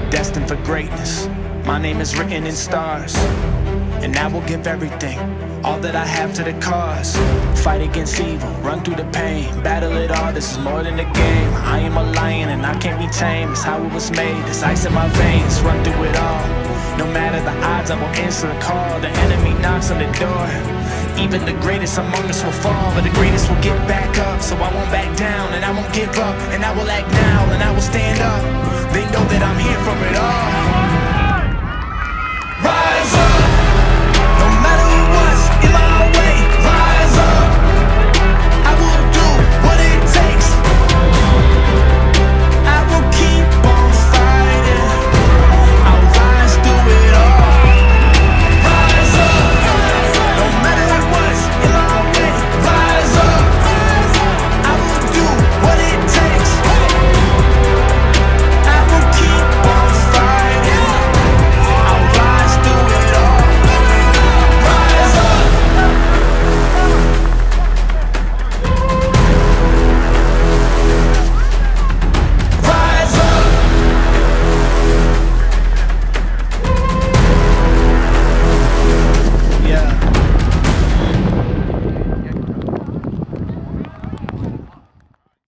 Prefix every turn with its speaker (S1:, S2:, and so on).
S1: destined for greatness. My name is written in stars, and I will give everything, all that I have to the cause. Fight against evil, run through the pain, battle it all, this is more than a game. I am a lion and I can't be tamed, it's how it was made, this ice in my veins, run through it all. No matter the odds, I will answer the call. The enemy knocks on the door. Even the greatest among us will fall, but the greatest will get back up. So I won't back down, and I won't give up, and I will act now, and I will stand up. They know that I'm here for it all.